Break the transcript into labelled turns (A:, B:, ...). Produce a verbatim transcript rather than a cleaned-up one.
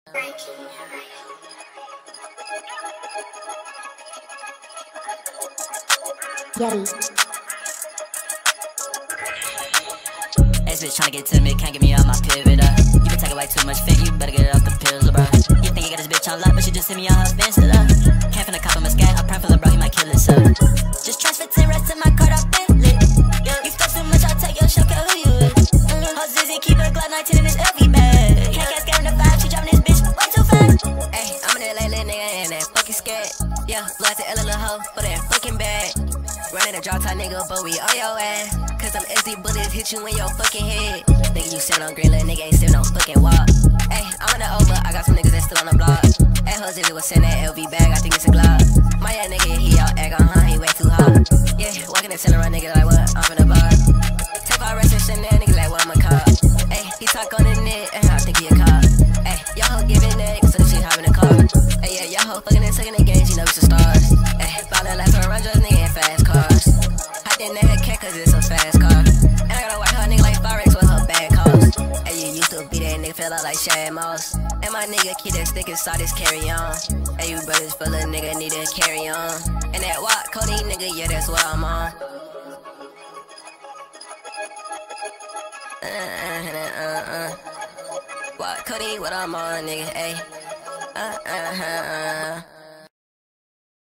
A: Yetti.
B: This bitch tryna get to me, can't get me off my pivot up. You been taking way too much fit, you better get it off the pills, bro. You think you got this bitch on lock, but she just hit me on her Insta up. Can't finna cop him a scat, I pray for the bro, he might kill himself. Just transfer ten rest in my card, I've been lit. You stuff too much, I'll take your show, care who you is. Ho Zizzy, keep a Glock nineteen in his L V bag. Can't get scared in the vibe, she driving this bitch way too fast. Ayy, I'm in that little nigga and that fucking scat. Yeah, blood to L little hoe for that fucking bag. Running a drop top nigga, but we on your ass. Cause them S D bullets hit you in your fucking head. Nigga, you sit on green, little nigga ain't still no fucking walk. Ayy, I'm in the over, I got some niggas that still on the block. Ayy, Ho Zizzy was in that L V bag, I think it's a Glock. My young nigga, he out egg on huh, he way too hot. Yeah, walking and telling around nigga like what, I'm from the bar. Take all rest and shit, that nigga like what, I'm a cop. Ayy, he talk on the net, and I think he a cop. Ayy, y'all hoe giving neck, so she hop in the car. Ayy, yeah, y'all hoe fucking and taking the games, you know we some stars. Ayy, ballin' like for a run, just nigga in fast cars. Hopped in that cat cause it's a fast car. And I gotta watch her nigga like Forex with her bad calls. Ayy, you used to be that nigga, feel out like Shad Moss. And my nigga keep that stick inside this carry on. Ayy, you brothers full of nigga need to carry on. And that walk, Cody nigga, yeah, that's what I'm on. Uh, uh, uh, uh. Walk, Cody, what I'm on, nigga, ayy. Uh, uh, uh, uh.